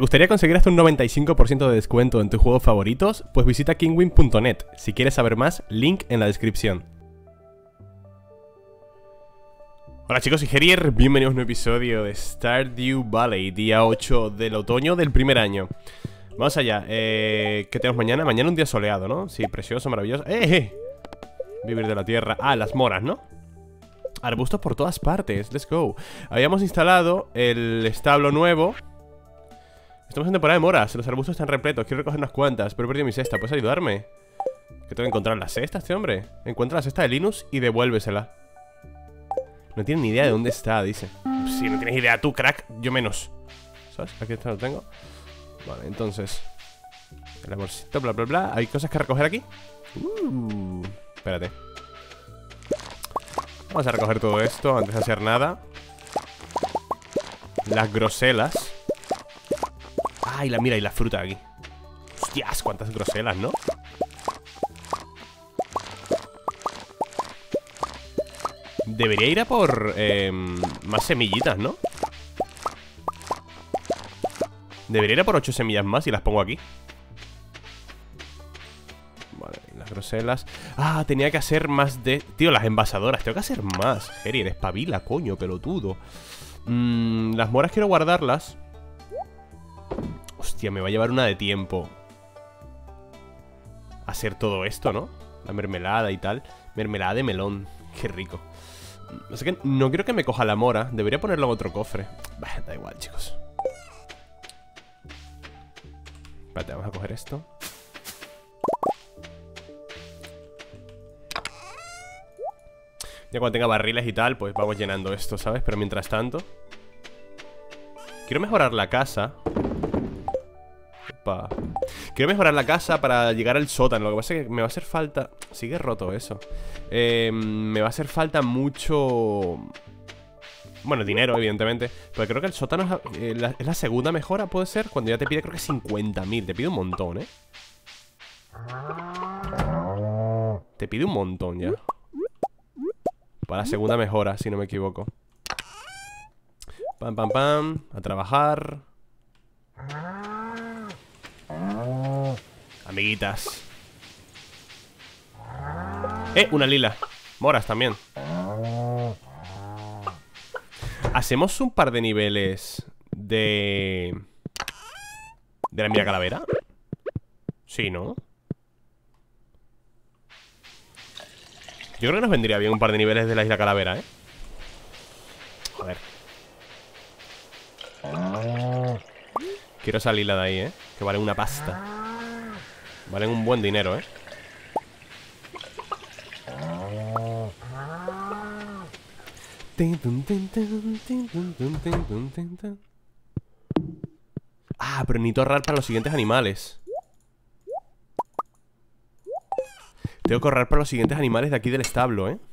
gustaría conseguir hasta un 95% de descuento en tus juegos favoritos? Pues visita kinguin.net. Si quieres saber más, link en la descripción. Hola chicos, soy Gerier, bienvenidos a un nuevo episodio de Stardew Valley, día 8 del otoño del primer año. Vamos allá, ¿qué tenemos mañana? Mañana un día soleado, ¿no? Sí, precioso, maravilloso. Vivir de la tierra. Ah, las moras, ¿no? Arbustos por todas partes, let's go. Habíamos instalado el establo nuevo. Estamos en temporada de moras, los arbustos están repletos. Quiero recoger unas cuantas, pero he perdido mi cesta. ¿Puedes ayudarme? Que tengo que encontrar la cesta, este hombre. Encuentra la cesta de Linus y devuélvesela. No tiene ni idea de dónde está, dice. Si no tienes idea tú, crack, yo menos. ¿Sabes? Aquí está, lo tengo. Vale, entonces el amorcito, bla, bla, bla. ¿Hay cosas que recoger aquí? Espérate. Vamos a recoger todo esto antes de hacer nada. Las groselas. Ay, mira, y la fruta aquí. Hostias, cuántas groselas, ¿no? Debería ir a por más semillitas, ¿no? Debería ir a por 8 semillas más y las pongo aquí. Vale, las groselas. Ah, tenía que hacer más de... Tío, las envasadoras, tengo que hacer más. Gerier, espabila, coño, pelotudo. Las moras quiero guardarlas. Hostia, me va a llevar una de tiempo hacer todo esto, ¿no? La mermelada y tal. Mermelada de melón, qué rico. Así que no quiero que me coja la mora. Debería ponerlo en otro cofre. Bah, da igual, chicos. Espérate, vamos a coger esto. Ya cuando tenga barriles y tal, pues vamos llenando esto, ¿sabes? Pero mientras tanto quiero mejorar la casa. Opa. Quiero mejorar la casa para llegar al sótano. Lo que pasa es que me va a hacer falta... Sigue roto eso. Me va a hacer falta mucho... Bueno, dinero, evidentemente. Pero creo que el sótano es la segunda mejora, ¿puede ser? Cuando ya te pide, creo que 50.000. Te pide un montón, ¿eh? Te pide un montón ya. Para la segunda mejora, si no me equivoco. Pam, pam, pam. A trabajar. Amiguitas. Una lila. Moras también. ¿Hacemos un par de niveles de la mira calavera? Sí, ¿no? Yo creo que nos vendría bien un par de niveles de la isla calavera, ¿eh? Joder. Quiero esa lila de ahí, ¿eh? Que vale una pasta. Valen un buen dinero, ¿eh? Ah, pero necesito ahorrar para los siguientes animales. Tengo que ahorrar para los siguientes animales de aquí del establo, ¿eh?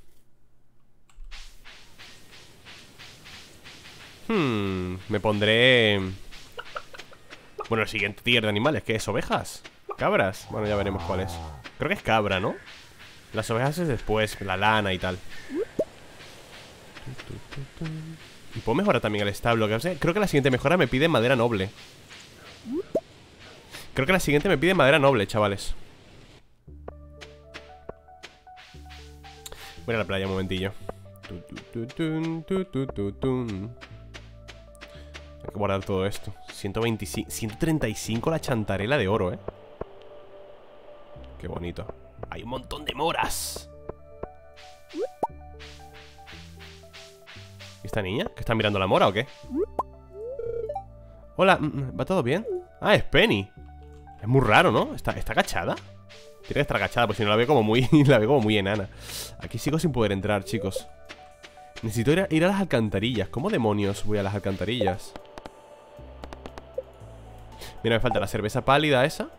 Me pondré... Bueno, el siguiente tier de animales, ¿qué es? ¿Ovejas? ¿Cabras? Bueno, ya veremos cuál es. Creo que es cabra, ¿no? Las ovejas es después, la lana y tal. Y puedo mejorar también el establo. Creo que la siguiente mejora me pide madera noble. Creo que la siguiente me pide madera noble, chavales. Voy a la playa un momentillo. Hay que guardar todo esto. 125, 135 la chantarela de oro, ¿eh? Qué bonito. Hay un montón de moras. ¿Y esta niña? ¿Que está mirando la mora o qué? Hola, ¿va todo bien? Ah, es Penny. Es muy raro, ¿no? ¿Está agachada? Tiene que estar agachada, pues si no la veo como muy... la veo como muy enana. Aquí sigo sin poder entrar, chicos. Necesito ir a las alcantarillas. ¿Cómo demonios voy a las alcantarillas? Mira, me falta la cerveza pálida esa.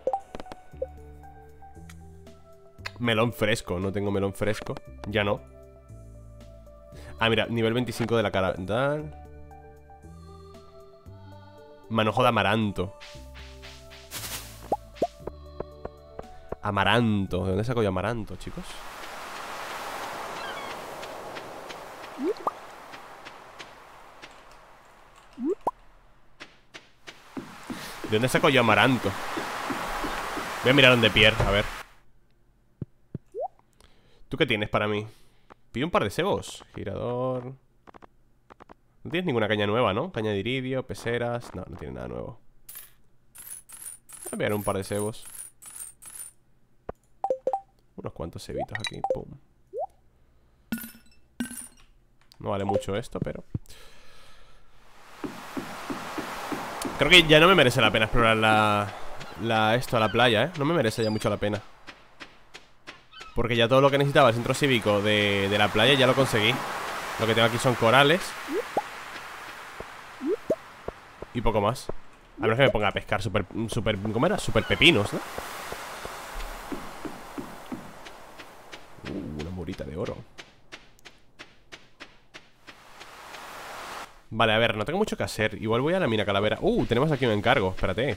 Melón fresco, no tengo melón fresco. Ya no. Ah, mira, nivel 25 de la cara. Manojo de amaranto. Amaranto. ¿De dónde saco yo amaranto, chicos? ¿De dónde saco yo amaranto? Voy a mirar donde Pierre, a ver. ¿Tú qué tienes para mí? Pido un par de cebos. Girador. No tienes ninguna caña nueva, ¿no? Caña de iridio, peceras. No, no tiene nada nuevo. Voy a enviar un par de cebos. Unos cuantos cebitos aquí. Pum. No vale mucho esto, pero... Creo que ya no me merece la pena explorar la playa, ¿eh? No me merece ya mucho la pena. Porque ya todo lo que necesitaba el centro cívico de la playa ya lo conseguí. Lo que tengo aquí son corales y poco más. A menos que me ponga a pescar ¿cómo era? Super pepinos, ¿no? Una murita de oro. Vale, a ver, no tengo mucho que hacer. Igual voy a la mina calavera. Tenemos aquí un encargo. Espérate.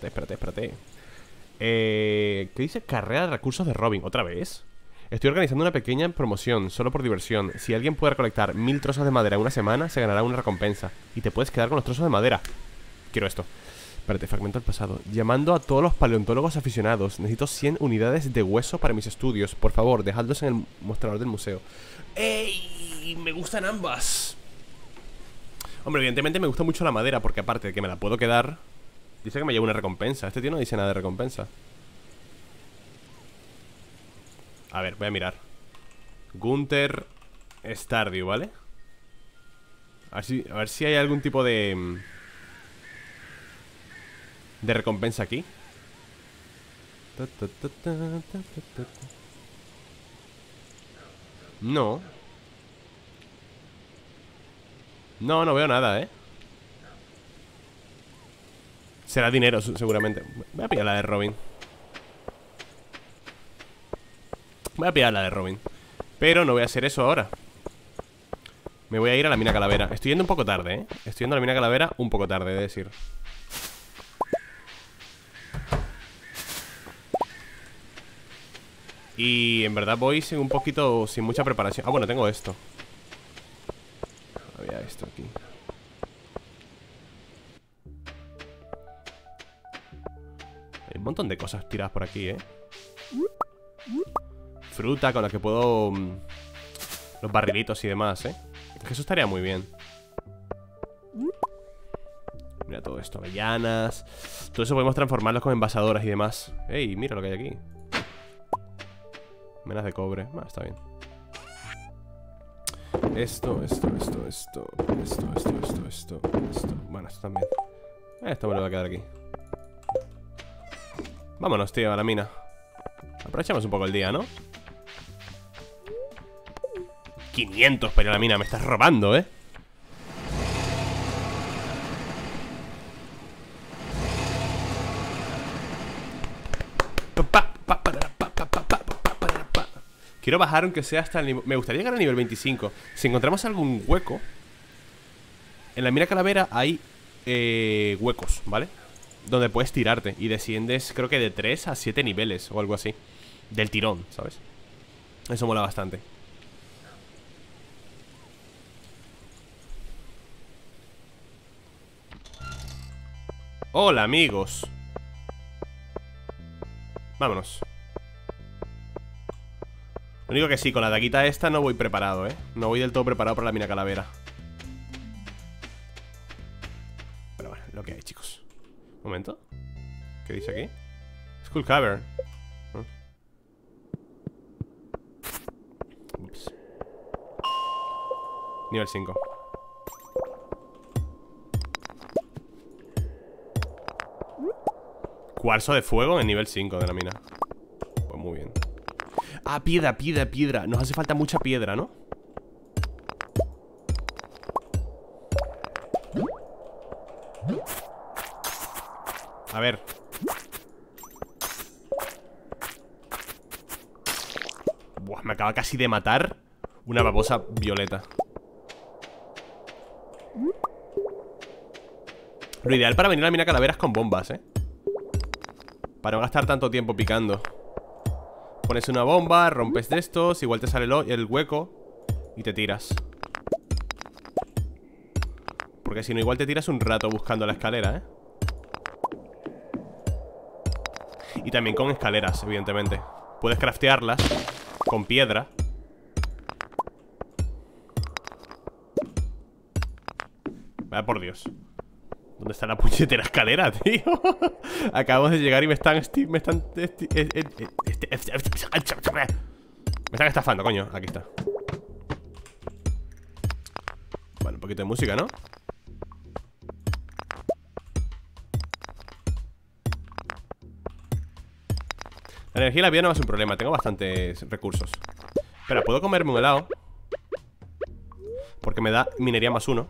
¿Qué dice? Carrera de recursos de Robin. ¿Otra vez? Estoy organizando una pequeña promoción, solo por diversión. Si alguien puede recolectar 1000 trozos de madera en una semana, se ganará una recompensa. Y te puedes quedar con los trozos de madera. Quiero esto. Espérate, fragmento del pasado. Llamando a todos los paleontólogos aficionados. Necesito 100 unidades de hueso para mis estudios. Por favor, dejadlos en el mostrador del museo. ¡Ey! Me gustan ambas. Hombre, evidentemente me gusta mucho la madera, porque aparte de que me la puedo quedar, dice que me lleva una recompensa. Este tío no dice nada de recompensa. A ver, voy a mirar. Gunther Stardew, ¿vale? A ver si hay algún tipo de recompensa aquí. No. No veo nada, ¿eh? Será dinero, seguramente. Voy a pillar la de Robin. Pero no voy a hacer eso ahora. Me voy a ir a la mina calavera. Estoy yendo un poco tarde, ¿eh? Estoy yendo a la mina calavera un poco tarde, he de decir. Y en verdad voy sin mucha preparación. Bueno, tengo esto. Había esto aquí. Hay un montón de cosas tiradas por aquí, ¿eh? Fruta con la que puedo... los barrilitos y demás, ¿eh? Es que eso estaría muy bien. Mira todo esto, avellanas. Todo eso podemos transformarlos con envasadoras y demás. ¡Ey! Mira lo que hay aquí. Menas de cobre. Está bien. Esto. Bueno, esto también. Esto me lo voy a quedar aquí. Vámonos, tío, a la mina. Aprovechamos un poco el día, ¿no? 500 para ir a la mina, me estás robando, ¿eh? Quiero bajar aunque sea hasta el nivel... Me gustaría llegar al nivel 25. Si encontramos algún hueco, en la mina calavera hay huecos, ¿vale? Donde puedes tirarte y desciendes, creo que de 3 a 7 niveles o algo así. Del tirón, ¿sabes? Eso mola bastante. Hola, amigos. Vámonos. Lo único que sí, con la daguita esta no voy preparado, ¿eh? No voy del todo preparado para la mina calavera. Pero bueno, lo que hay, chicos. Un momento. ¿Qué dice aquí? Skull Cavern. Ups. Nivel 5. Cuarzo de fuego en nivel 5 de la mina. Pues muy bien. Ah, piedra. Nos hace falta mucha piedra, ¿no? A ver. Buah, me acaba casi de matar una babosa violeta. Lo ideal para venir a la mina calavera es con bombas, ¿eh? Para no gastar tanto tiempo picando. Pones una bomba, rompes de estos, igual te sale el hueco y te tiras. Porque si no, igual te tiras un rato buscando la escalera, ¿eh? Y también con escaleras, evidentemente. Puedes craftearlas con piedra. Vaya por Dios. ¿Dónde está la puñetera escalera, tío? Acabamos de llegar y me están estafando, coño. Aquí está. Bueno, un poquito de música, ¿no? La energía y la vida no va a ser un problema. Tengo bastantes recursos. Espera, ¿puedo comerme un helado? Porque me da minería +1.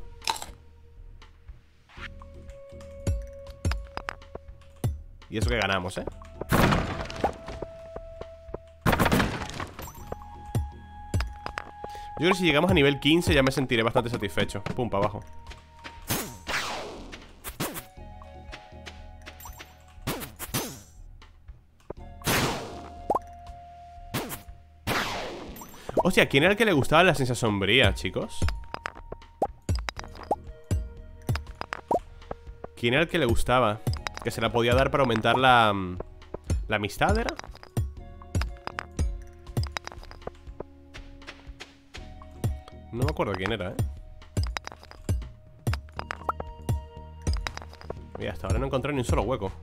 Y eso que ganamos, ¿eh? Yo creo que si llegamos a nivel 15 ya me sentiré bastante satisfecho. Pum, para abajo. Hostia, ¿quién era el que le gustaba la esencia sombría, chicos? ¿Quién era el que le gustaba? Que se la podía dar para aumentar la amistad, ¿era? No me acuerdo quién era, ¿eh? Mira, hasta ahora no encontré ni un solo hueco.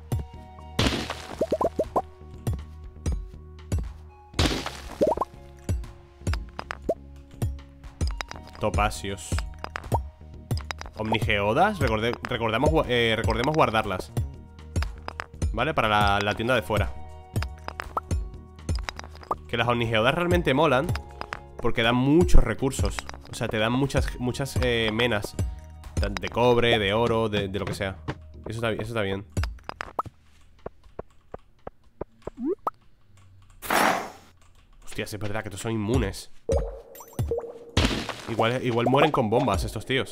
Topacios. Omnigeodas. Recordemos guardarlas. ¿Vale? Para la tienda de fuera. Que las omnigeodas realmente molan porque dan muchos recursos. O sea, te dan muchas menas de cobre, de oro, de lo que sea. Eso está bien. Hostia, es verdad que estos son inmunes. Igual mueren con bombas estos tíos.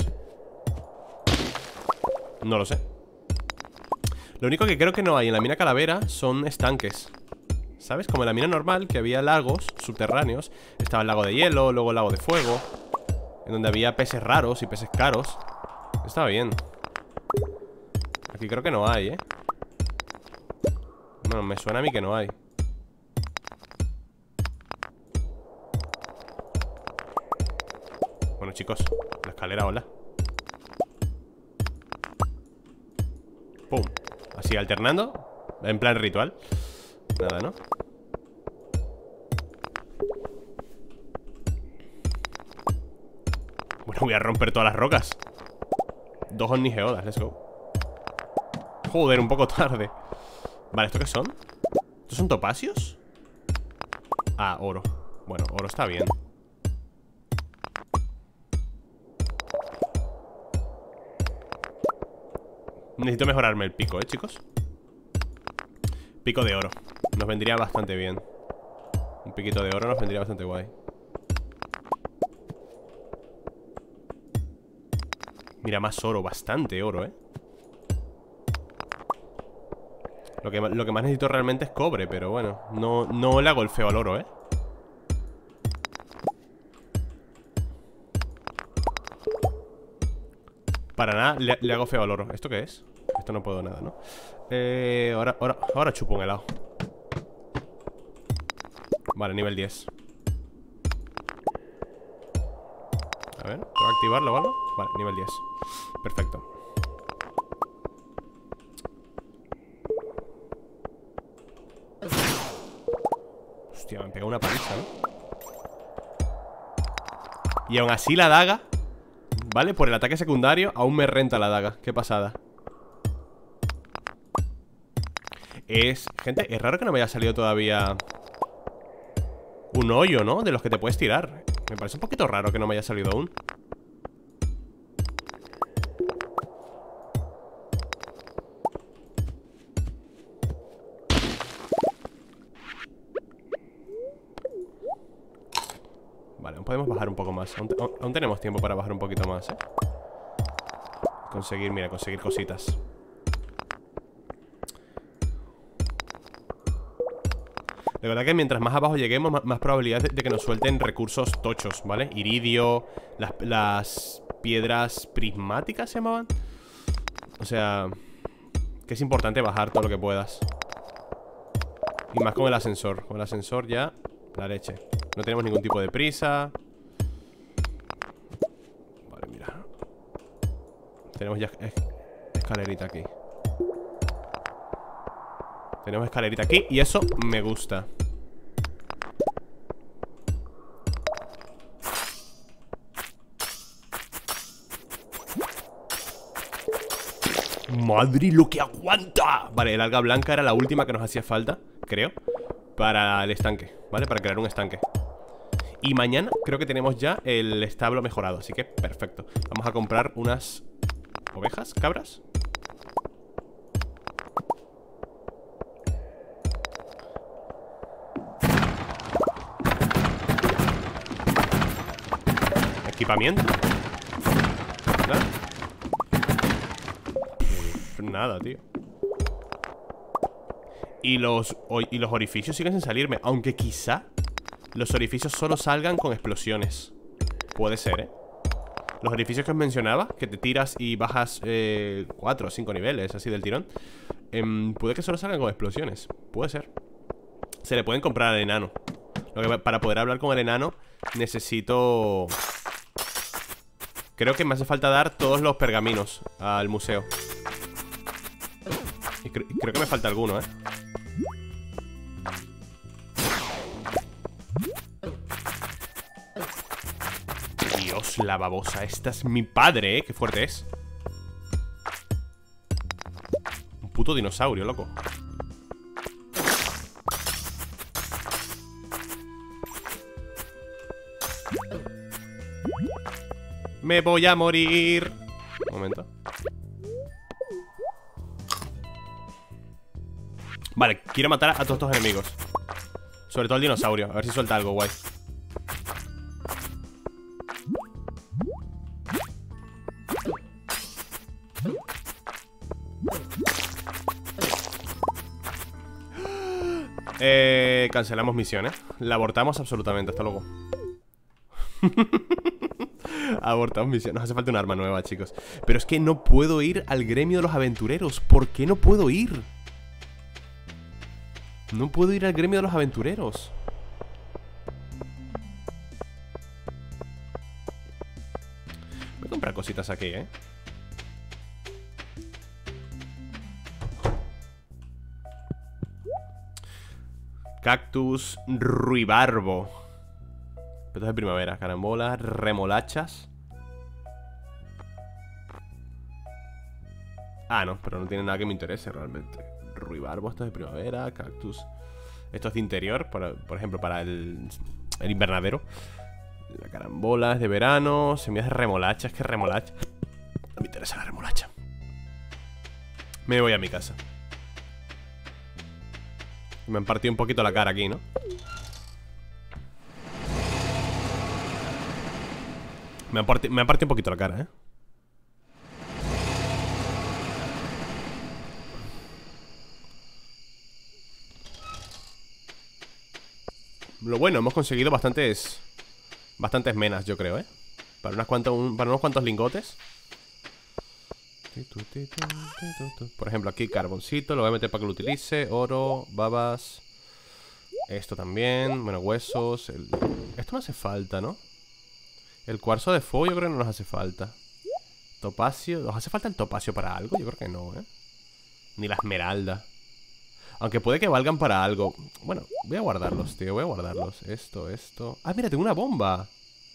No lo sé. Lo único que creo que no hay en la mina calavera son estanques. ¿Sabes? Como en la mina normal, que había lagos subterráneos. Estaba el lago de hielo, luego el lago de fuego, en donde había peces raros y peces caros. Estaba bien. Aquí creo que no hay, ¿eh? Bueno, me suena a mí que no hay. Bueno, chicos, la escalera, hola. Pum. Así, alternando. En plan ritual. Nada, ¿no? Bueno, voy a romper todas las rocas. 2 omnigeodas, let's go. Joder, un poco tarde. Vale, ¿esto qué son? ¿Estos son topacios? Ah, oro. Bueno, oro está bien. Necesito mejorarme el pico, chicos. Pico de oro. Nos vendría bastante bien. Un piquito de oro nos vendría bastante guay. Mira, más oro, bastante oro, Lo que más necesito realmente es cobre, pero bueno, no le hago el feo al oro, Para nada le hago feo al oro. ¿Esto qué es? Esto no puedo nada, ¿no? Ahora chupo un helado. Vale, nivel 10. A ver, ¿tengo que activarlo o algo? Vale, nivel 10. Perfecto. Hostia, me han pegado una paliza, ¿no? Y aún así la daga, ¿vale? Por el ataque secundario aún me renta la daga. Qué pasada. Gente, es raro que no me haya salido todavía un hoyo, ¿no? De los que te puedes tirar. Me parece un poquito raro que no me haya salido aún. Vale, aún podemos bajar un poco más. Aún tenemos tiempo para bajar un poquito más, Conseguir cositas. De verdad que mientras más abajo lleguemos, más probabilidad de que nos suelten recursos tochos, ¿vale? Iridio, las piedras prismáticas se llamaban. O sea, que es importante bajar todo lo que puedas. Y más con el ascensor. Con el ascensor ya, la leche. No tenemos ningún tipo de prisa. Vale, mira. Tenemos ya escalerita aquí. Tenemos escalerita aquí y eso me gusta. ¡Madre lo que aguanta! Vale, el alga blanca era la última que nos hacía falta, creo, para el estanque, ¿vale? Para crear un estanque. Y mañana creo que tenemos ya el establo mejorado, así que perfecto. Vamos a comprar unas ovejas, cabras. Equipamiento. ¿Nada? Nada, tío. Y los orificios siguen sin salirme. Aunque quizá los orificios solo salgan con explosiones. Puede ser, ¿eh? Los orificios que os mencionaba, que te tiras y bajas 4 o 5 niveles así del tirón, puede que solo salgan con explosiones. Puede ser. Se le pueden comprar al enano. Lo que para poder hablar con el enano necesito... Creo que me hace falta dar todos los pergaminos al museo. Y creo que me falta alguno, ¿eh? Dios, la babosa. Esta es mi padre, ¿eh? Qué fuerte es. Un puto dinosaurio, loco. Me voy a morir. Un momento. Vale, quiero matar a todos estos enemigos. Sobre todo el dinosaurio. A ver si suelta algo guay. Cancelamos misiones. La abortamos absolutamente, hasta luego. Abortamos misiones. Nos hace falta un arma nueva, chicos. Pero es que no puedo ir al gremio de los aventureros. ¿Por qué no puedo ir? No puedo ir al gremio de los aventureros. Voy a comprar cositas aquí, ¿eh? Cactus ruibarbo. Petos de primavera, carambolas, remolachas. Ah, no, pero no tiene nada que me interese realmente. Ruibarbo, esto es de primavera, cactus. Esto es de interior, por ejemplo, para el invernadero. La carambola es de verano. Semillas de remolacha, es que remolacha. No me interesa la remolacha. Me voy a mi casa. Me han partido un poquito la cara aquí, ¿no? Me han partido un poquito la cara, ¿eh? Lo bueno, hemos conseguido bastantes menas, yo creo, ¿eh? Para unos cuantos lingotes. Por ejemplo, aquí carboncito. Lo voy a meter para que lo utilice. Oro, babas. Esto también. Bueno, huesos. Esto no hace falta, ¿no? El cuarzo de fuego yo creo que no nos hace falta. Topacio. ¿Nos hace falta el topacio para algo? Yo creo que no, ¿eh? Ni la esmeralda. Aunque puede que valgan para algo. Bueno, voy a guardarlos, tío. Voy a guardarlos. Esto. Ah, mira, tengo una bomba.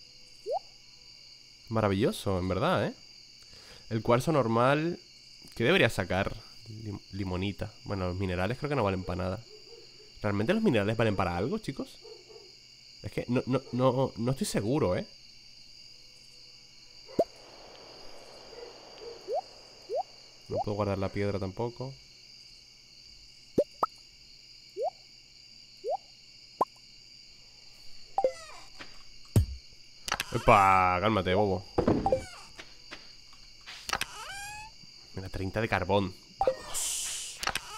Maravilloso, en verdad, ¿eh? El cuarzo normal. ¿Qué debería sacar? Limonita. Bueno, los minerales creo que no valen para nada. ¿Realmente los minerales valen para algo, chicos? Es que no estoy seguro, ¿eh? No puedo guardar la piedra tampoco. ¡Epa! Cálmate, bobo. Mira, 30 de carbón. Vamos.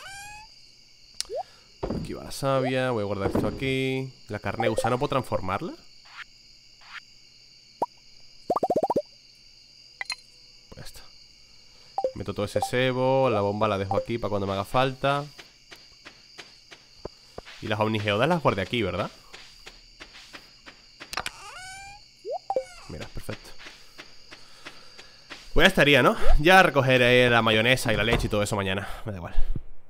Aquí va la savia. Voy a guardar esto aquí. La carne de gusano, ¿puedo transformarla? Pues ya está. Meto todo ese sebo. La bomba la dejo aquí para cuando me haga falta. Y las omnigeodas las guardé aquí, ¿verdad? Mira, perfecto. Pues ya estaría, ¿no? Ya recogeré la mayonesa y la leche y todo eso mañana. Me da igual.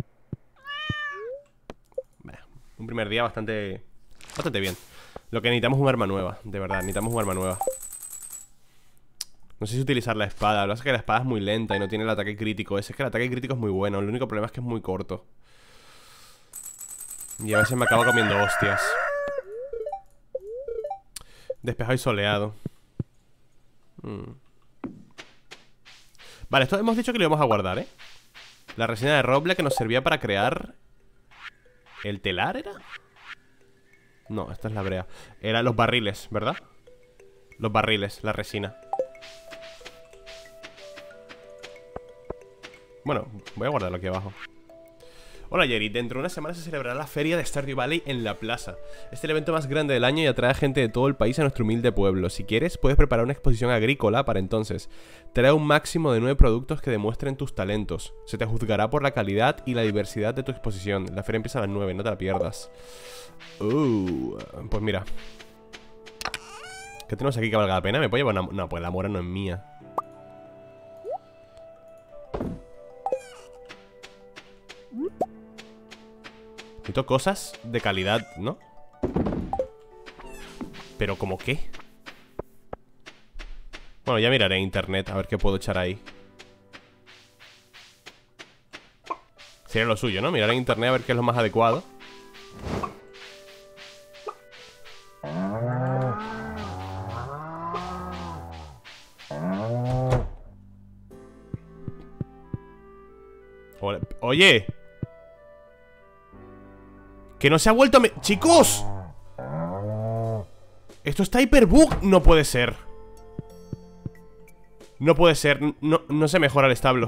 Un primer día bastante bien. Lo que necesitamos es un arma nueva, de verdad, necesitamos un arma nueva. No sé si utilizar la espada. Lo que pasa es que la espada es muy lenta y no tiene el ataque crítico. Es que el ataque crítico es muy bueno. El único problema es que es muy corto. Y a veces me acabo comiendo hostias. Despejado y soleado. Vale, esto hemos dicho que lo íbamos a guardar, ¿eh? La resina de roble que nos servía para crear... ¿El telar era? No, esta es la brea. Eran los barriles, ¿verdad? Los barriles, la resina. Bueno, voy a guardarlo aquí abajo. Hola Jerry, dentro de una semana se celebrará la feria de Stardew Valley en la plaza. Es el evento más grande del año y atrae a gente de todo el país a nuestro humilde pueblo. Si quieres, puedes preparar una exposición agrícola para entonces. Trae un máximo de 9 productos que demuestren tus talentos. Se te juzgará por la calidad y la diversidad de tu exposición. La feria empieza a las 9, no te la pierdas. Pues mira. ¿Qué tenemos aquí que valga la pena? ¿Me puedo llevar una...? No, pues la mora no es mía. Necesito cosas de calidad, ¿no? ¿Pero como qué? Bueno, ya miraré en internet a ver qué puedo echar ahí. Sería lo suyo, ¿no? Mirar en internet a ver qué es lo más adecuado. Oye, que no se ha vuelto a... ¡Chicos! Esto está hiperbug. No puede ser. No puede ser. No se mejora el establo.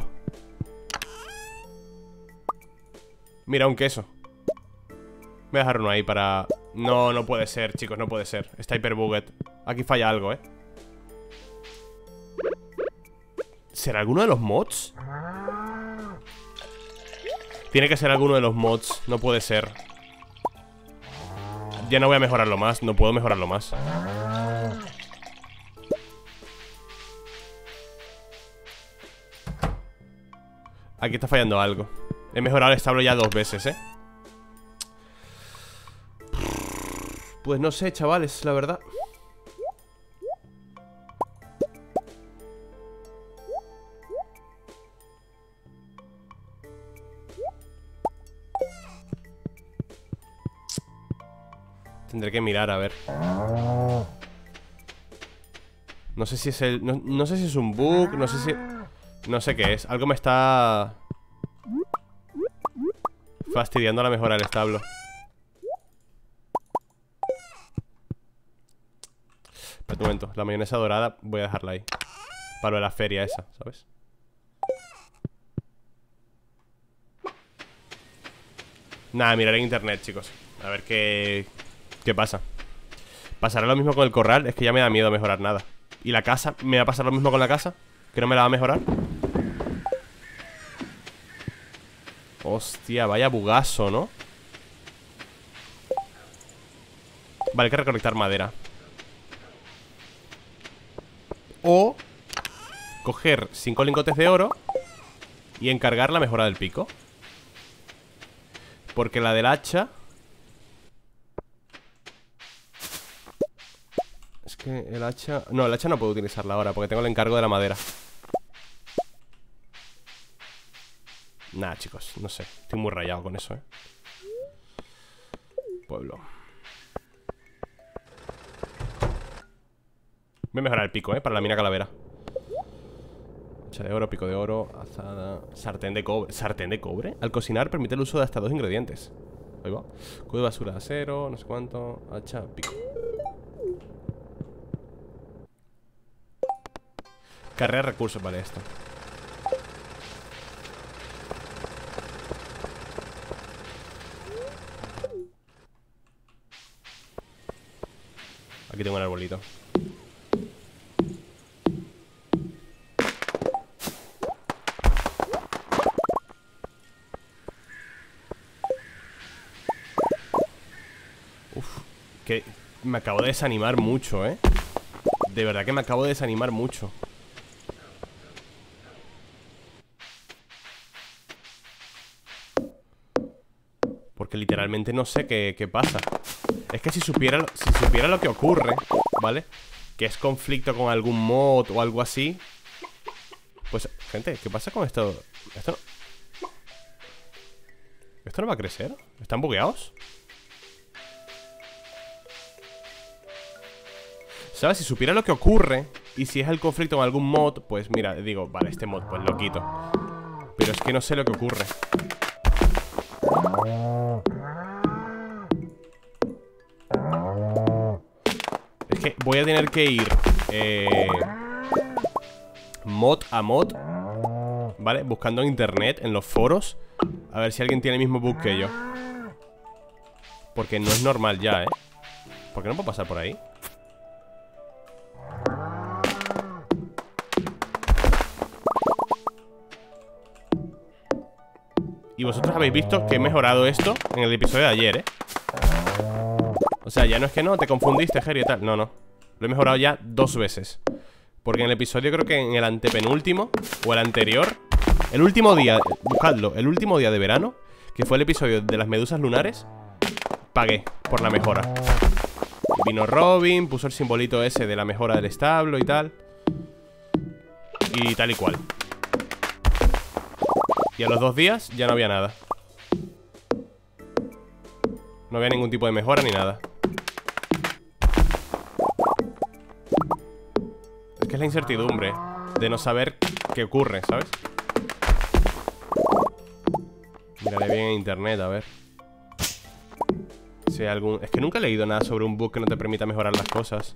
Mira, un queso. Voy a dejar uno ahí para... No puede ser, chicos, no puede ser. Está hiperbugged. Aquí falla algo, ¿eh? ¿Será alguno de los mods? Tiene que ser alguno de los mods. No puede ser. Ya no voy a mejorarlo más. No puedo mejorarlo más. Aquí está fallando algo. He mejorado el establo ya 2 veces, ¿eh? Pues no sé, chavales, la verdad. Tendré que mirar, a ver. No sé si es el... No sé si es un bug. No sé si... No sé qué es. Algo me está... fastidiando la mejora del establo. Espera un momento. La mayonesa dorada voy a dejarla ahí. Para lo de la feria esa, ¿sabes? Nada, miraré en internet, chicos. A ver qué pasa. ¿Pasará lo mismo con el corral? Es que ya me da miedo mejorar nada. ¿Y la casa? ¿Me va a pasar lo mismo con la casa? ¿Que no me la va a mejorar? Hostia, vaya bugazo, ¿no? Vale, hay que recolectar madera. O coger 5 lingotes de oro y encargar la mejora del pico. Porque la del hacha... Es que el hacha... No, el hacha no puedo utilizarla ahora porque tengo el encargo de la madera. Nah, chicos, no sé. Estoy muy rayado con eso, Pueblo. Voy a mejorar el pico, para la mina calavera. Hacha de oro, pico de oro, azada, sartén de cobre. ¿Sartén de cobre? Al cocinar permite el uso de hasta 2 ingredientes. Ahí va. Cubo de basura de acero, no sé cuánto. Hacha, pico. Carrera de recursos, vale, esto. Aquí tengo un arbolito. Que me acabo de desanimar mucho, ¿eh? De verdad que me acabo de desanimar mucho. Porque literalmente no sé qué pasa. Es que si supiera lo que ocurre, ¿vale? Que es conflicto con algún mod o algo así. Pues, gente, ¿qué pasa con esto? ¿Esto no va a crecer? ¿Están bugueados? ¿Sabes? Si supiera lo que ocurre y si es el conflicto con algún mod, pues mira, digo, vale, este mod, pues lo quito. Pero es que no sé lo que ocurre. Es que voy a tener que ir mod a mod, ¿vale? Buscando en internet, en los foros, a ver si alguien tiene el mismo bug que yo. Porque no es normal ya, ¿eh? ¿Por qué no puedo pasar por ahí? Y vosotros habéis visto que he mejorado esto en el episodio de ayer, ¿eh? O sea, ya no es que no, te confundiste, Jerry, y tal. No, no. Lo he mejorado ya 2 veces. Porque en el episodio, creo que en el antepenúltimo o el anterior, el último día, buscadlo, el último día de verano, que fue el episodio de las medusas lunares, pagué por la mejora. Vino Robin, puso el simbolito ese de la mejora del establo y tal. Y tal y cual. Y a los 2 días ya no había nada. No había ningún tipo de mejora ni nada. Es que es la incertidumbre de no saber qué ocurre, ¿sabes? Miraré bien en internet, a ver si hay algún... Es que nunca he leído nada sobre un bug que no te permita mejorar las cosas.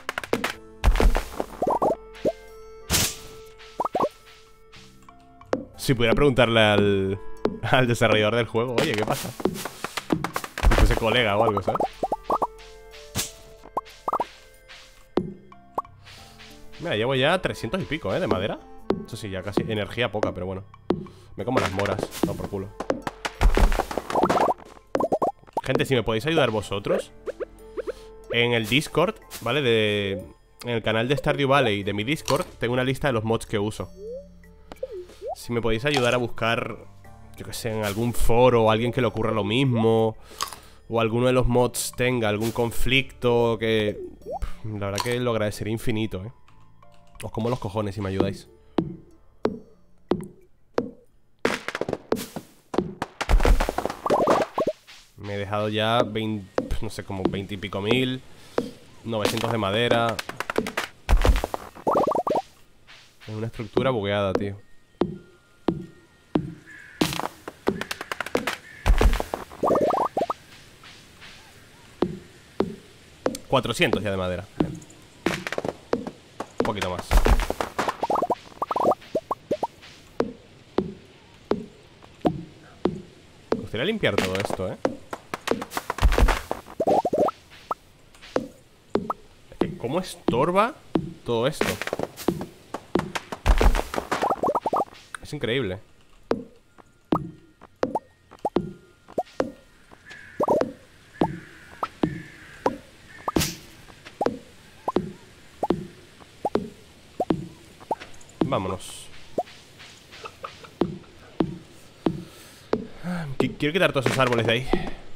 Si pudiera preguntarle al desarrollador del juego, oye, ¿qué pasa? Si fuese colega o algo, ¿sabes? Mira, llevo ya 300 y pico, de madera. Eso sí, ya casi energía poca, pero bueno. Me como las moras, no por culo. Gente, si me podéis ayudar vosotros en el Discord, ¿vale? En el canal de Stardew Valley de mi Discord tengo una lista de los mods que uso. Si me podéis ayudar a buscar, yo que sé, en algún foro o alguien que le ocurra lo mismo, o alguno de los mods tenga algún conflicto, que... La verdad que lo agradecería infinito, ¿eh? Os como los cojones si me ayudáis. Me he dejado ya 20, no sé, como 20 y pico mil, 900 de madera. Es una estructura bugueada, tío. $400 ya de madera. Bien. Un poquito más. Me gustaría limpiar todo esto, ¿eh? Es que ¿cómo estorba todo esto? Es increíble. Vámonos. Quiero quitar todos esos árboles de ahí.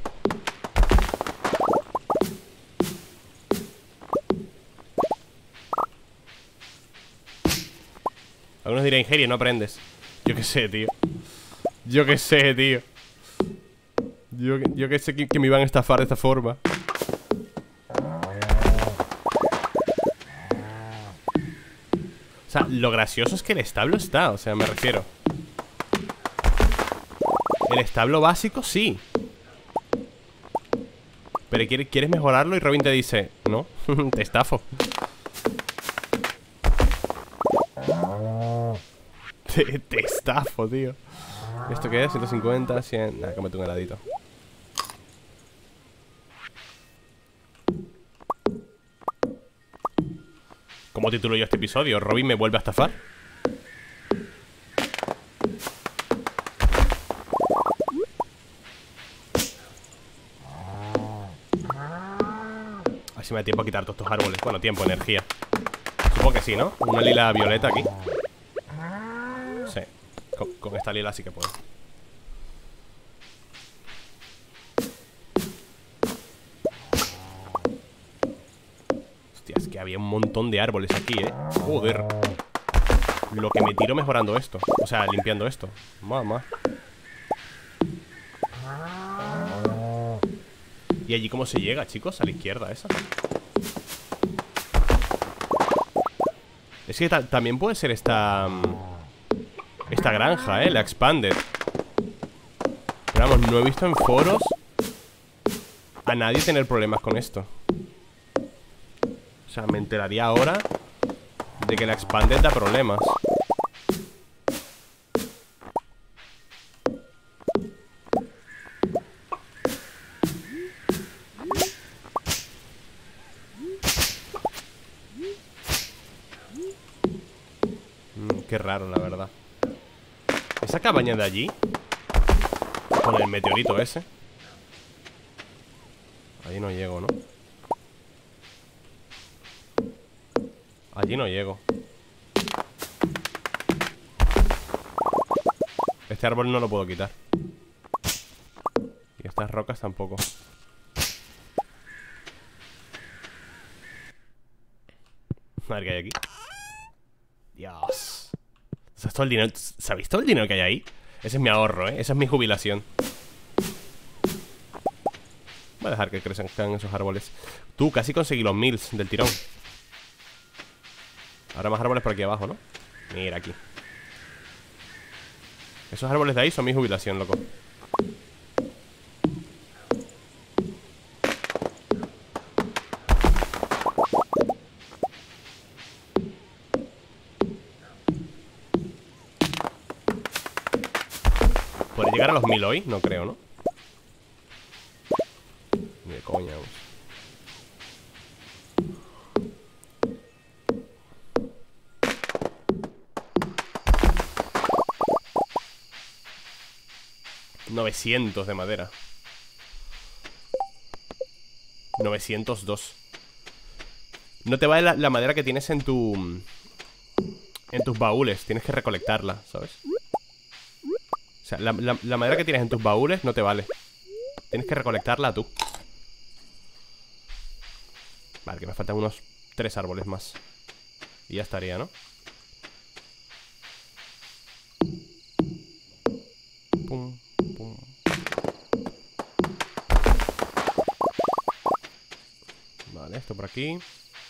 Algunos diréis, Ingerie, no aprendes. Yo qué sé, tío. Yo qué sé, tío. Yo qué sé que me iban a estafar de esta forma. O sea, lo gracioso es que el establo está, o sea, me refiero. El establo básico, sí. Pero quieres mejorarlo y Robin te dice, no, te estafo. Te estafo, tío. ¿Esto qué es? 150, 100... Nada, cómete un heladito. ¿Cómo titulo yo este episodio? ¿Robin me vuelve a estafar? A ver si me da tiempo a quitar todos estos árboles. Bueno, tiempo, energía. Supongo que sí, ¿no? Una lila violeta aquí. Sí, con esta lila sí que puedo. Hostia, es que había un montón de árboles aquí, ¿eh? Joder. Lo que me tiro mejorando esto. O sea, limpiando esto. Mamá. ¿Y allí cómo se llega, chicos? A la izquierda esa. Es que también puede ser esta granja, la Expanded. Pero vamos, no he visto en foros a nadie tener problemas con esto. O sea, me enteraría ahora de que la Expanded da problemas. Qué raro, la verdad. Esa cabaña de allí, con el meteorito ese. Allí no llego, ¿no? Allí no llego. Este árbol no lo puedo quitar. Y estas rocas tampoco. A ver qué hay aquí. Dios. ¿Sabes todo el dinero? ¿Sabéis todo el dinero que hay ahí? Ese es mi ahorro, ¿eh? Esa es mi jubilación. Voy a dejar que crezcan esos árboles. Tú, casi conseguí los 1000 del tirón. Habrá más árboles por aquí abajo, ¿no? Mira aquí. Esos árboles de ahí son mi jubilación, loco. ¿Podré llegar a los 1000 hoy? No creo, ¿no? Ni de coña, vamos. $900 de madera. 902. No te vale la madera que tienes en tus baúles. Tienes que recolectarla, ¿sabes? O sea, la madera que tienes en tus baúles no te vale. Tienes que recolectarla tú. Vale, que me faltan unos 3 árboles más. Y ya estaría, ¿no? Pum, pum. Vale, esto por aquí.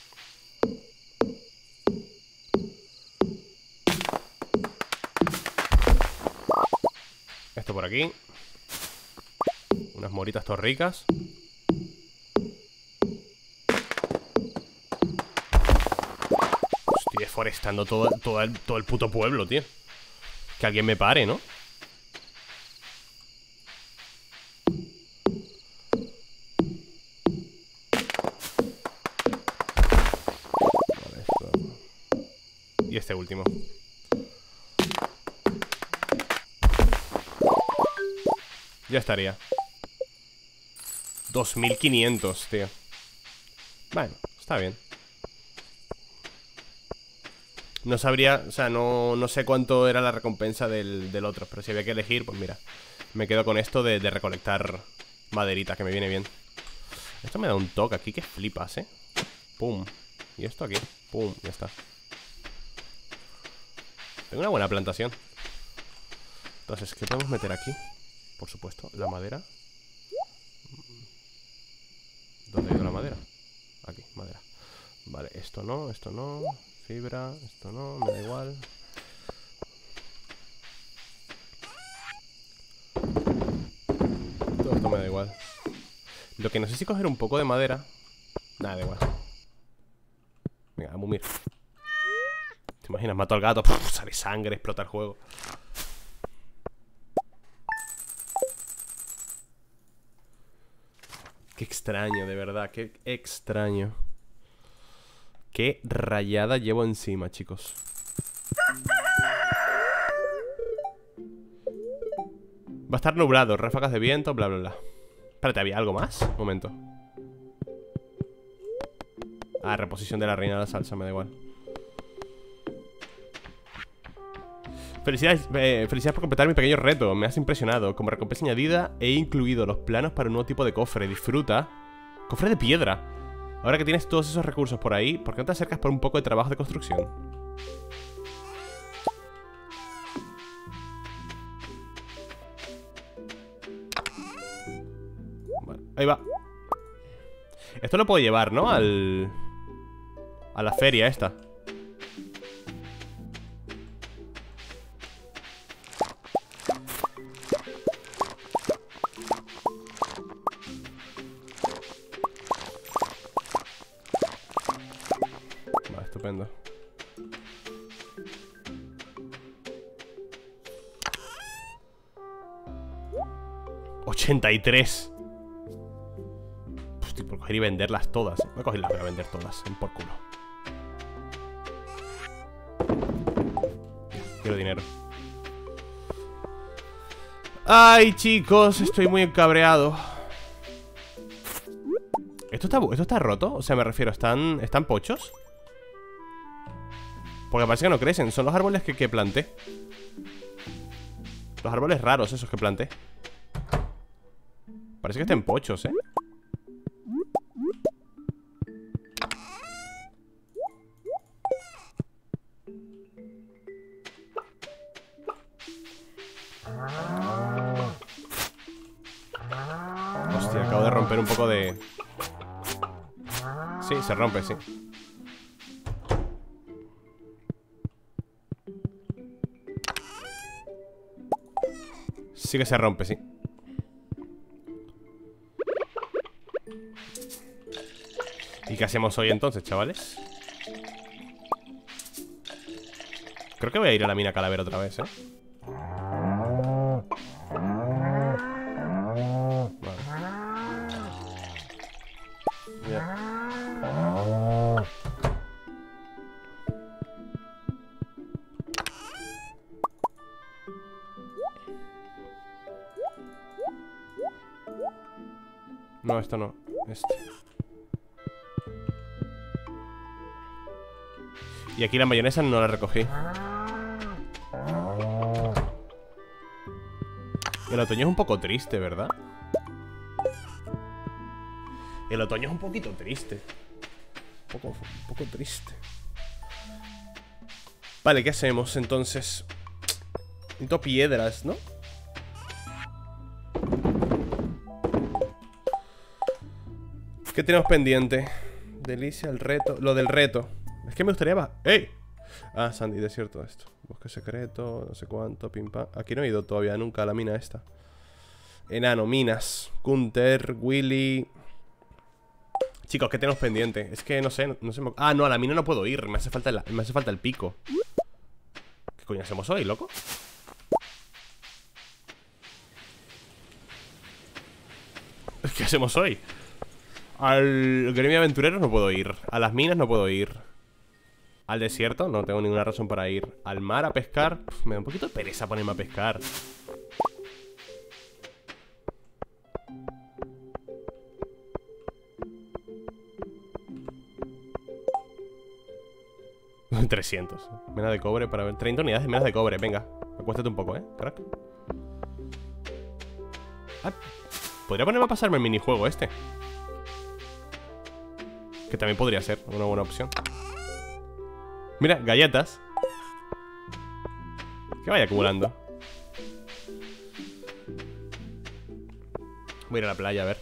Esto por aquí. Unas moritas torricas. Estoy deforestando todo el puto pueblo, tío. Que alguien me pare, ¿no? Vale, esto. Y este último. Ya estaría. 2500, tío. Bueno, está bien. No sabría, o sea, no sé cuánto era la recompensa del otro. Pero si había que elegir, pues mira, me quedo con esto de recolectar maderita, que me viene bien. Esto me da un toque aquí que flipas, Pum. Y esto aquí, pum, ya está. Tengo una buena plantación. Entonces, ¿qué podemos meter aquí? Por supuesto, la madera. ¿Dónde ha ido la madera? Aquí, madera. Vale, esto no. Fibra, esto no, me da igual. Todo esto me da igual. Lo que no sé si coger un poco de madera. Nada, da igual. Venga, vamos a mumir. ¿Te imaginas? Mato al gato, sale sangre, explota el juego. Qué extraño, de verdad, qué extraño. Qué rayada llevo encima, chicos. Va a estar nublado, ráfagas de viento, bla, bla, bla. Espérate, ¿había algo más? Un momento. Ah, reposición de la reina de la salsa, me da igual. Felicidades por completar mi pequeño reto. Me has impresionado. Como recompensa añadida, he incluido los planos para un nuevo tipo de cofre. Disfruta. Cofre de piedra. Ahora que tienes todos esos recursos por ahí, ¿por qué no te acercas por un poco de trabajo de construcción? Vale, ahí va. Esto lo puedo llevar, ¿no? A la feria esta. Vale, estupendo. ¡83! Estoy por coger y venderlas todas. Voy a coger y las voy a vender todas. Por culo. Quiero dinero. Ay, chicos, estoy muy encabreado. ¿Esto está roto? O sea, me refiero, ¿están pochos? Porque parece que no crecen. Son los árboles que planté. Los árboles raros esos que planté. Parece que estén pochos, ¿eh? Hostia, acabo de romper un poco de... Sí, se rompe, sí. Sí que se rompe, sí. ¿Y qué hacemos hoy entonces, chavales? Creo que voy a ir a la mina calavera otra vez, ¿eh? Vale. Ya. No, esto no. Este. Y aquí la mayonesa no la recogí. El otoño es un poco triste, ¿verdad? El otoño es un poquito triste. Un poco triste. Vale, ¿qué hacemos entonces? Necesito piedras, ¿no? ¿Qué tenemos pendiente? Delicia, el reto. Lo del reto. Es que me gustaría... ¡Ey! Ah, Sandy, desierto esto. Bosque secreto, no sé cuánto, pim pam. Aquí no he ido todavía nunca a la mina esta. Enano, minas. Gunther, Willy. Chicos, ¿qué tenemos pendiente? Es que no sé, no sé. Ah, no, a la mina no puedo ir. Me hace falta el pico. ¿Qué coño hacemos hoy, loco? ¿Qué hacemos hoy? Al gremio de aventureros no puedo ir. A las minas no puedo ir. Al desierto no tengo ninguna razón para ir. Al mar a pescar. Me da un poquito de pereza ponerme a pescar. $300. Mena de cobre para ver. 30 unidades de menas de cobre. Venga, acuéstate un poco, crack. Ah, podría ponerme a pasarme el minijuego este. Que también podría ser una buena opción. Mira, galletas. Que vaya acumulando. Voy a ir a la playa a ver.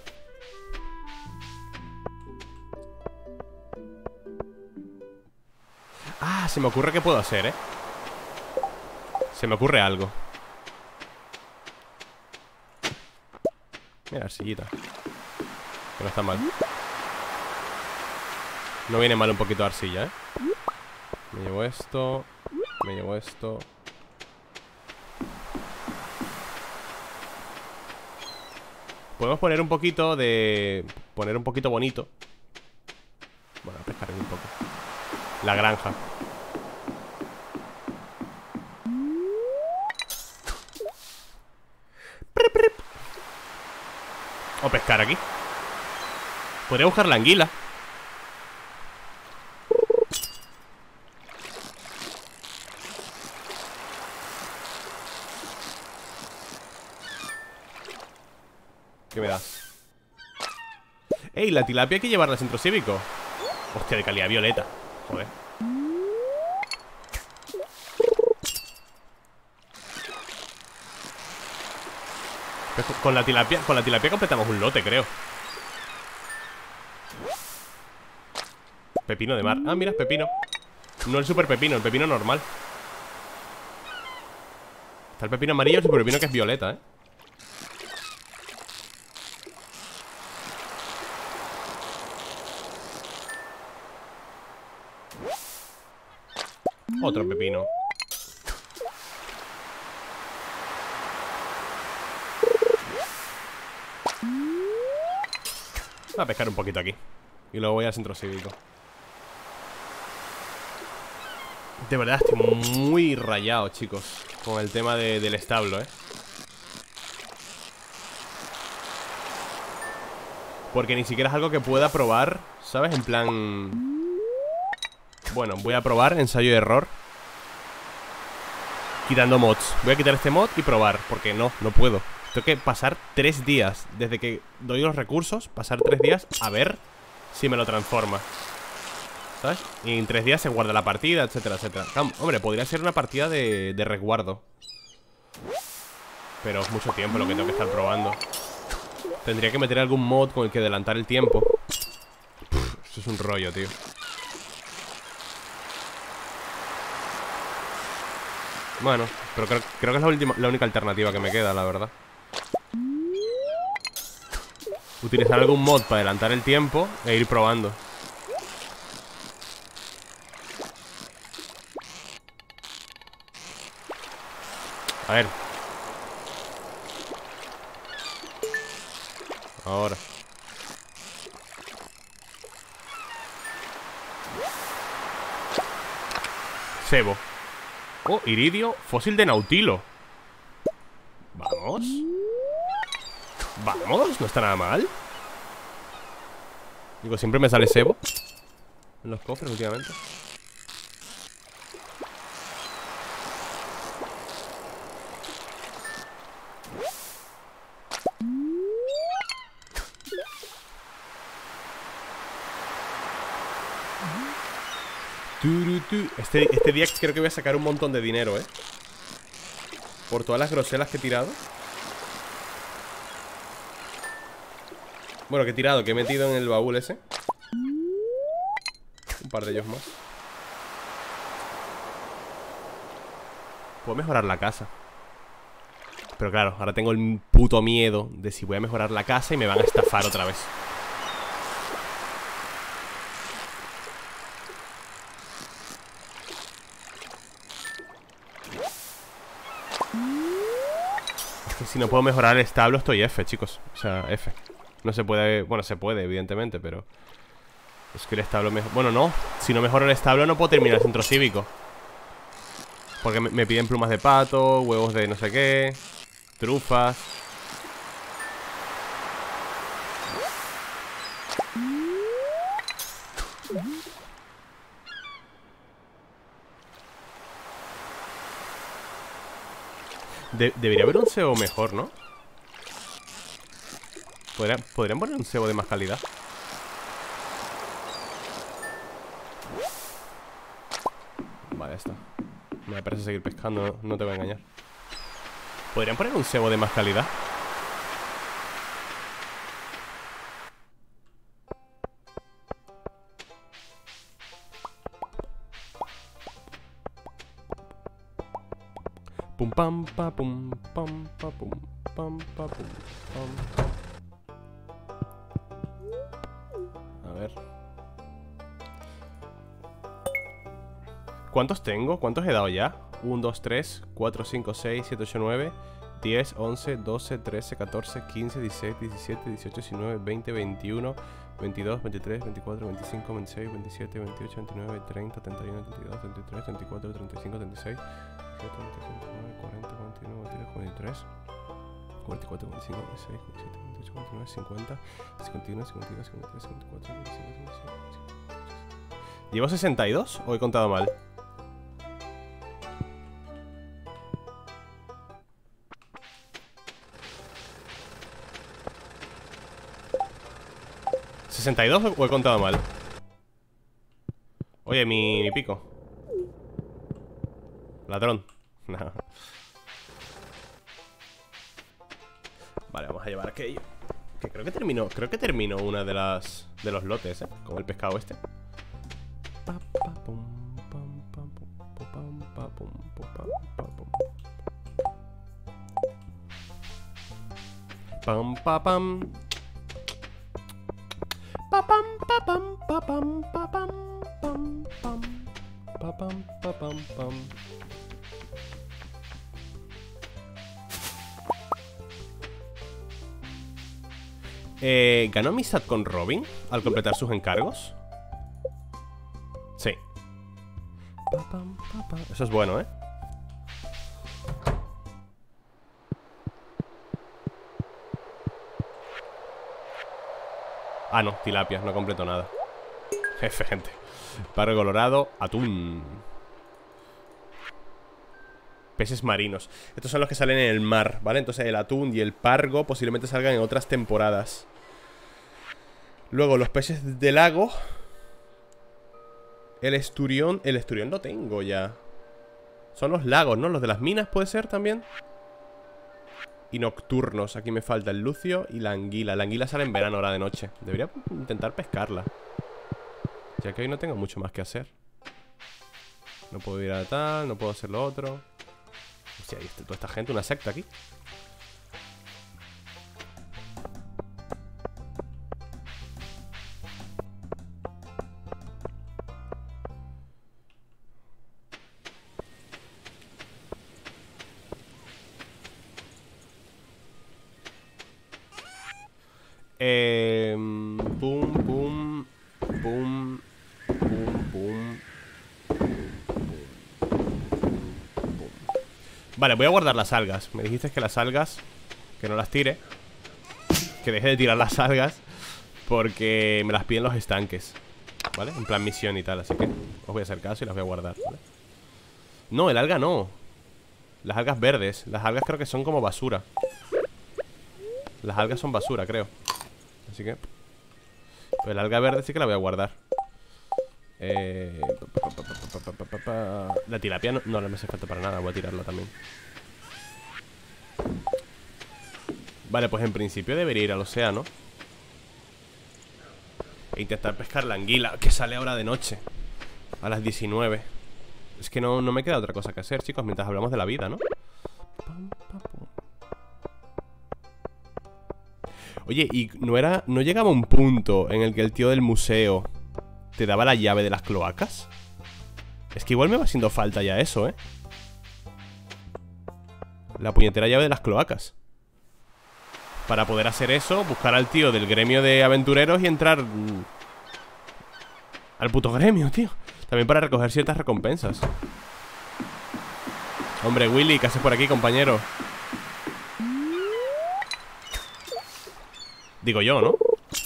Ah, se me ocurre qué puedo hacer, Se me ocurre algo. Mira, arcillita. Que no está mal. No viene mal un poquito de arcilla, Me llevo esto. Me llevo esto. Podemos poner un poquito de... Poner un poquito bonito. Bueno, a pescar un poco. La granja. O pescar aquí. Podría buscar la anguila. ¡Ey! La tilapia hay que llevarla al centro cívico. Hostia, de calidad violeta. Joder. Pues con la tilapia completamos un lote, creo. Pepino de mar. Ah, mira, pepino. No el super pepino, el pepino normal. Está el pepino amarillo y el super pepino que es violeta, ¿eh? Otro pepino. Voy a pescar un poquito aquí y luego voy al centro cívico. De verdad estoy muy rayado, chicos, con el tema del establo, ¿eh? Porque ni siquiera es algo que pueda probar, ¿sabes? En plan... Bueno, voy a probar, ensayo y error. Quitando mods. Voy a quitar este mod y probar, porque no puedo. Tengo que pasar 3 días desde que doy los recursos, pasar 3 días a ver si me lo transforma, ¿sabes? Y en 3 días se guarda la partida, etcétera, etcétera. Hombre, podría ser una partida de resguardo, pero es mucho tiempo lo que tengo que estar probando. Tendría que meter algún mod con el que adelantar el tiempo. Esto es un rollo, tío. Bueno, pero creo que es la única alternativa que me queda, la verdad. Utilizar algún mod para adelantar el tiempo e ir probando. A ver. Ahora. Sebo. Oh, iridio, fósil de nautilo. Vamos. Vamos, no está nada mal. Digo, siempre me sale sebo en los cofres últimamente. Este día creo que voy a sacar un montón de dinero, por todas las groselas que he tirado. Bueno, que he tirado, que he metido en el baúl ese. Un par de ellos más. Puedo mejorar la casa. Pero claro, ahora tengo el puto miedo de si voy a mejorar la casa y me van a estafar otra vez. Si no puedo mejorar el establo, estoy F, chicos. O sea, F. No se puede... Bueno, se puede, evidentemente, pero... Es que el establo... Bueno, no. Si no mejoro el establo, no puedo terminar el centro cívico. Porque me piden plumas de pato, huevos de no sé qué, trufas. Debería haber un cebo mejor, ¿no? ¿Podrían poner un cebo de más calidad? Vale, ya está. Me parece seguir pescando, no te voy a engañar. ¿Podrían poner un cebo de más calidad? Pum pam pa pum pam pa pum pam pa pum pam. A ver. ¿Cuántos tengo? ¿Cuántos he dado ya? 1, 2, 3, 4, 5, 6, 7, 8, 9, 10, 11, 12, 13, 14, 15, 16, 17, 18, 19, 20, 21, 22, 23, 24, 25, 26, 27, 28, 29, 30, 31, 32, 33, 34, 35, 36, 37, 38, 39, 40, 41, 42, 43, 44, 45, 46, 47, 48, 49, 50, 51, 52, 53, 54, 55, 56, 57. ¿Llevo 62 o he contado mal? ¿62 o he contado mal? Oye, mi pico. Ladrón. No. Vale, vamos a llevar aquello. Que creo que terminó una de los lotes, con el pescado este. Pam pa pam. Pa pam pa pam pa pam pa pam pam pam pa pam pa pam pam. ¿Ganó amistad con Robin al completar sus encargos? Sí. Eso es bueno, ¿eh? Ah, no, tilapia, no completo nada. Jefe, gente. Pargo colorado, atún. Peces marinos. Estos son los que salen en el mar, ¿vale? Entonces el atún y el pargo posiblemente salgan en otras temporadas. Luego los peces de lago. El esturión lo tengo ya. Son los lagos, ¿no? Los de las minas puede ser también. Y nocturnos, aquí me falta el lucio y la anguila. La anguila sale en verano, hora de noche. Debería intentar pescarla, ya que hoy no tengo mucho más que hacer. No puedo ir a tal, no puedo hacer lo otro. Hostia, hay toda esta gente, una secta aquí. Boom, boom, boom, boom, boom. Vale, voy a guardar las algas. Me dijiste que las algas, que no las tire, que deje de tirar las algas, porque me las piden los estanques, ¿vale? En plan misión y tal, así que os voy a hacer caso y las voy a guardar, ¿vale? No, el alga no. Las algas verdes. Las algas creo que son como basura. Las algas son basura, creo. Así que pues el alga verde sí que la voy a guardar. La tilapia no me hace falta para nada. Voy a tirarla también. Vale, pues en principio debería ir al océano e intentar pescar la anguila, que sale ahora de noche, a las 19. Es que no me queda otra cosa que hacer, chicos, mientras hablamos de la vida, ¿no? Oye, ¿y no llegaba un punto en el que el tío del museo te daba la llave de las cloacas? Es que igual me va haciendo falta ya eso, ¿eh? La puñetera llave de las cloacas. Para poder hacer eso, buscar al tío del gremio de aventureros y entrar al puto gremio, tío. También para recoger ciertas recompensas. Hombre, Willy, ¿qué haces por aquí, compañero? Digo yo, ¿no?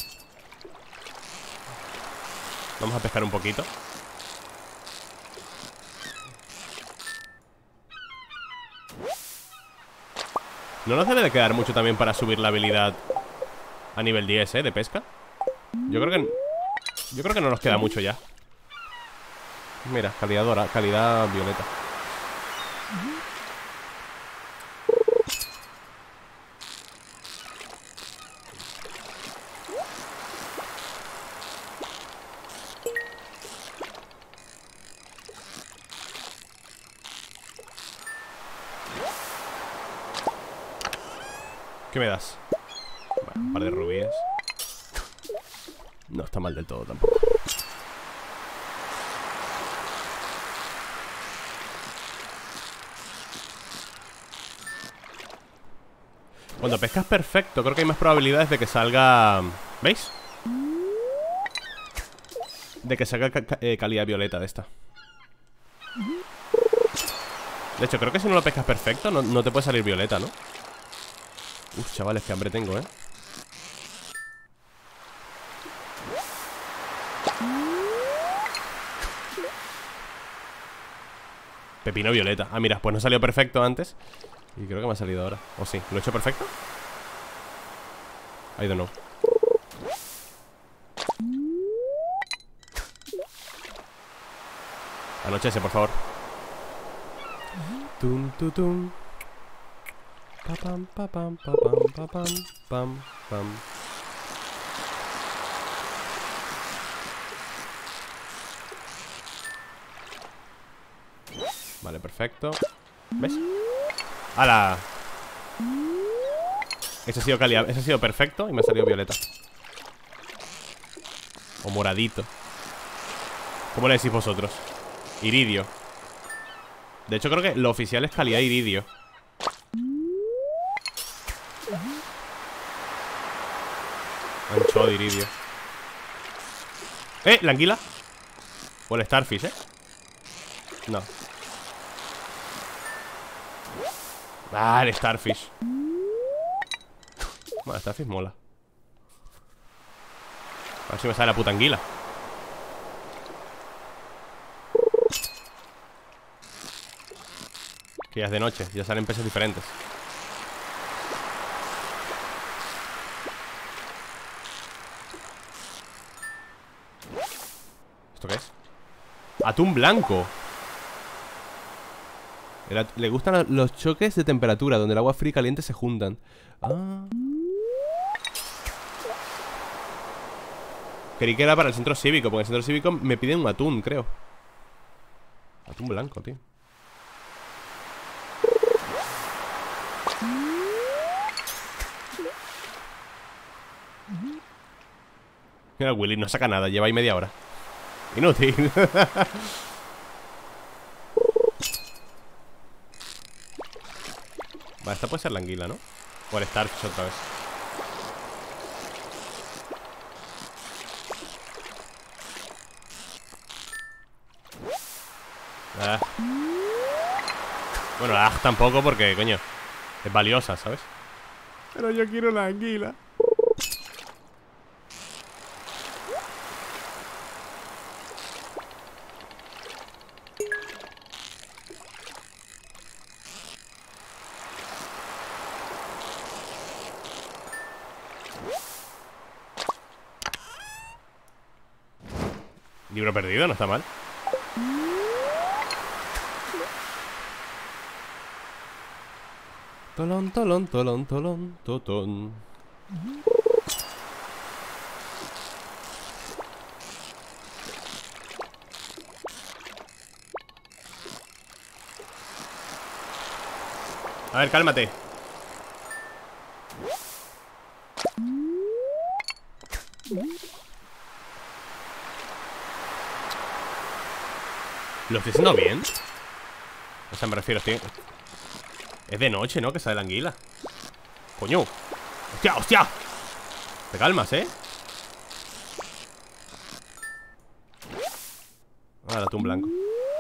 Vamos a pescar un poquito. No nos debe de quedar mucho también para subir la habilidad a nivel 10, de pesca. Yo creo que no nos queda mucho ya. Mira, calidad dorada, calidad violeta. ¿Qué me das? Bueno, un par de rubíes. No está mal del todo tampoco. Cuando pescas perfecto, creo que hay más probabilidades de que salga... ¿Veis? De que salga calidad violeta de esta. De hecho, creo que si no lo pescas perfecto no te puede salir violeta, ¿no? Uf, chavales, qué hambre tengo, ¿eh? Pepino violeta. Ah, mira, pues no salió perfecto antes y creo que me ha salido ahora. ¿O sí? ¿Lo he hecho perfecto? I don't know. Anochece, por favor. Tum, tu, tum. Pa, pam, pa, pam, pa, pam, pa, pam, pam, pam. Vale, perfecto. ¿Ves? ¡Hala! Ese ha sido perfecto y me ha salido violeta. O moradito. ¿Cómo le decís vosotros? Iridio. De hecho creo que lo oficial es calidad iridio. Anchoa de iridio. ¿La anguila? O el starfish, No. Ah, el starfish. Bueno, el starfish mola. A ver si me sale la puta anguila. Que ya es de noche, ya salen peces diferentes. ¿Esto qué es? Atún blanco. Le gustan los choques de temperatura, donde el agua fría y caliente se juntan. Ah. Creí que era para el centro cívico, porque en el centro cívico me piden un atún, creo. Atún blanco, tío. Mira, Willy no saca nada, lleva ahí media hora. Inútil. Vale, esta puede ser la anguila, ¿no? O el starfish otra vez. Bueno, la tampoco porque, coño, es valiosa, ¿sabes? Pero yo quiero la anguila. Libro perdido, no está mal. Tolón, tolón, tolón, tolón, totón. A ver, cálmate. ¿Lo estoy haciendo bien? O sea, me refiero, estoy... Es de noche, ¿no? Que sale la anguila. Coño. ¡Hostia, hostia! Te calmas, ¿eh? Ah, el atún blanco.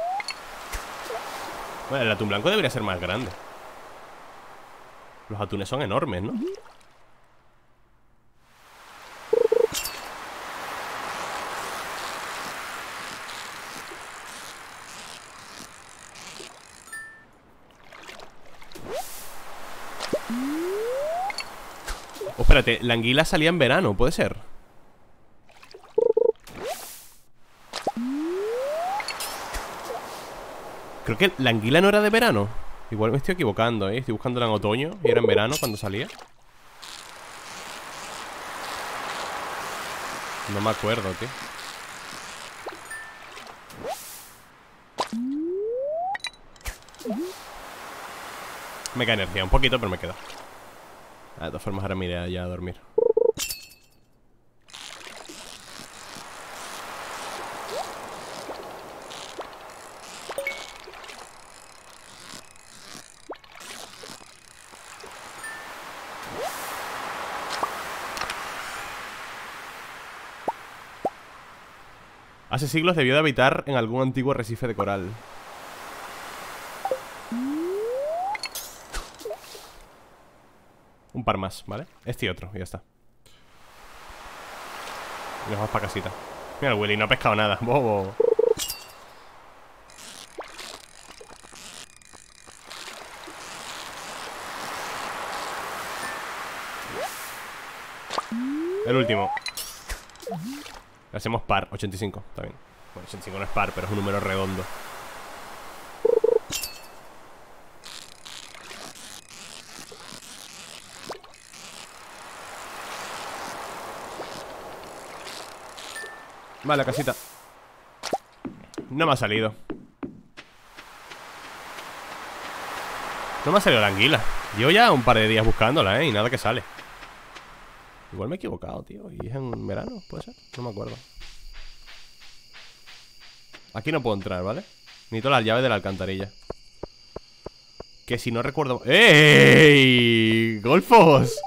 Bueno, el atún blanco debería ser más grande. Los atunes son enormes, ¿no? Oh, espérate, la anguila salía en verano, ¿puede ser? Creo que la anguila no era de verano. Igual me estoy equivocando, ¿eh? Estoy buscándola en otoño y era en verano cuando salía. No me acuerdo, tío. Me cae energía un poquito, pero me queda. De todas formas ahora me iré ya a dormir. Hace siglos debió de habitar en algún antiguo arrecife de coral. Un par más, ¿vale? Este y otro, y ya está. Y nos vamos para casita. Mira, el Willy no ha pescado nada, bobo. El último. Le hacemos par, 85, está bien. Bueno, 85 no es par, pero es un número redondo. Vale, casita. No me ha salido. No me ha salido la anguila. Llevo ya un par de días buscándola, y nada que sale. Igual me he equivocado, tío. Y es en verano, ¿puede ser? No me acuerdo. Aquí no puedo entrar, ¿vale? Necesito las llaves de la alcantarilla. Que si no recuerdo... ¡Ey! ¡Golfos!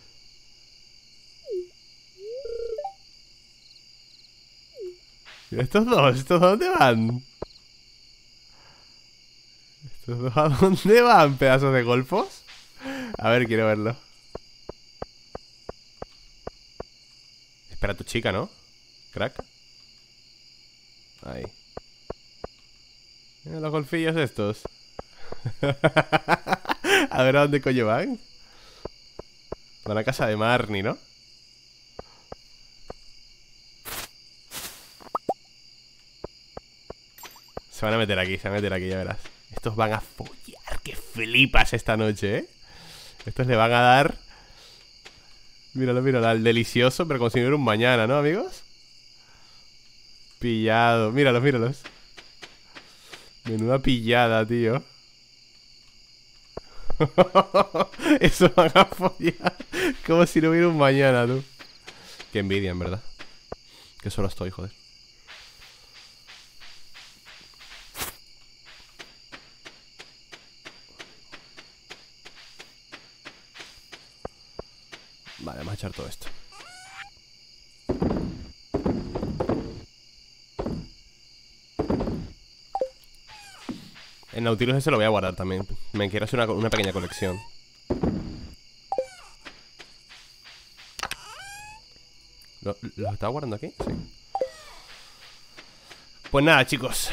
¿Estos dos a dónde van? ¿Estos dos a dónde van, pedazos de golfos? A ver, quiero verlo. Espera tu chica, ¿no? Crack. Ahí. Mira los golfillos estos. A ver a dónde coño van. Van a casa de Marnie, ¿no? Se van a meter aquí, ya verás. Estos van a follar, que flipas esta noche, ¿eh? Estos le van a dar... Míralo, míralo, al delicioso, pero como si no hubiera un mañana, ¿no, amigos? Pillado, míralos, míralos. Menuda pillada, tío. Eso van a follar como si no hubiera un mañana, tú. Qué envidia, en verdad. Que solo estoy, joder. Vale, vamos a echar todo esto. El Nautilus ese lo voy a guardar también. Me quiero hacer una pequeña colección. ¿Lo estaba guardando aquí? Sí. Pues nada, chicos.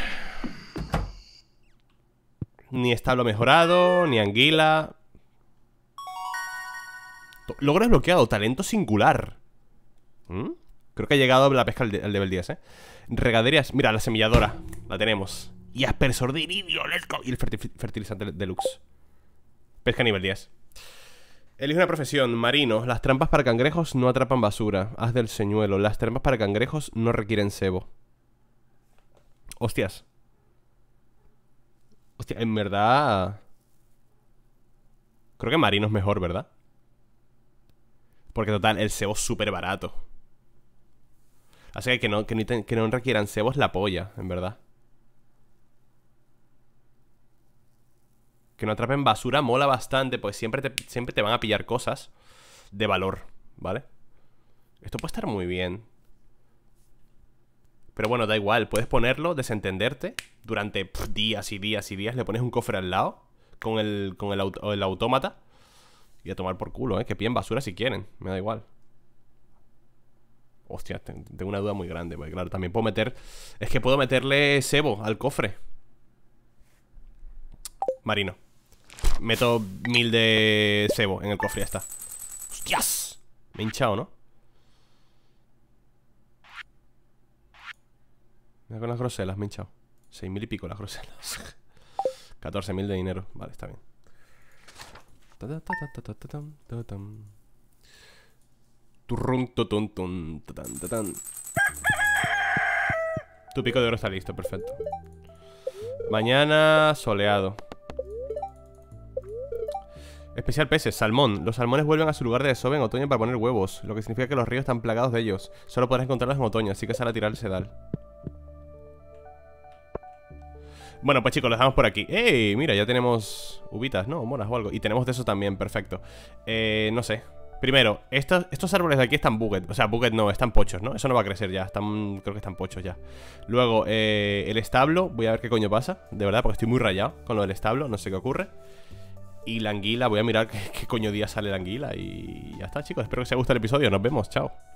Ni establo mejorado, ni anguila. Logro desbloqueado, talento singular. Creo que ha llegado la pesca al level 10, Regaderías, mira, la semilladora. La tenemos. Y aspersor de iridio, let's go. Y el fertilizante deluxe. Pesca nivel 10. Elige una profesión, marino. Las trampas para cangrejos no atrapan basura. Haz del señuelo. Las trampas para cangrejos no requieren cebo. Hostias. Hostia, en verdad... Creo que marino es mejor, ¿verdad? Porque total, el cebo es súper barato. Así que no requieran cebo es la polla, en verdad. Que no atrapen basura mola bastante, pues siempre te van a pillar cosas de valor, ¿vale? Esto puede estar muy bien. Pero bueno, da igual, puedes ponerlo, desentenderte durante días y días y días. Le pones un cofre al lado con el autómata y a tomar por culo, que pillen basura si quieren, me da igual. Hostia, tengo una duda muy grande, porque claro, también puedo meter... Es que puedo meterle cebo al cofre. Marino. Meto 1000 de cebo en el cofre, ya está. ¡Hostias! Me he hinchado, ¿no? Mira con las groselas, me he hinchado. 6000 y pico las groselas. 14000 de dinero, vale, está bien. Tu pico de oro está listo, perfecto. Mañana soleado. Especial peces, salmón. Los salmones vuelven a su lugar de desove en otoño para poner huevos, lo que significa que los ríos están plagados de ellos. Solo podrás encontrarlos en otoño, así que sal a tirar el sedal. Bueno, pues chicos, lo dejamos por aquí. ¡Ey! Mira, ya tenemos uvitas, ¿no? Moras o algo. Y tenemos de eso también, perfecto. No sé. Primero, estos árboles de aquí están bugged. O sea, bugged no, están pochos, ¿no? Eso no va a crecer ya, creo que están pochos ya. Luego, el establo, voy a ver qué coño pasa. De verdad, porque estoy muy rayado con lo del establo, no sé qué ocurre. Y la anguila, voy a mirar qué coño día sale la anguila. Y ya está, chicos, espero que os haya gustado el episodio. Nos vemos, chao.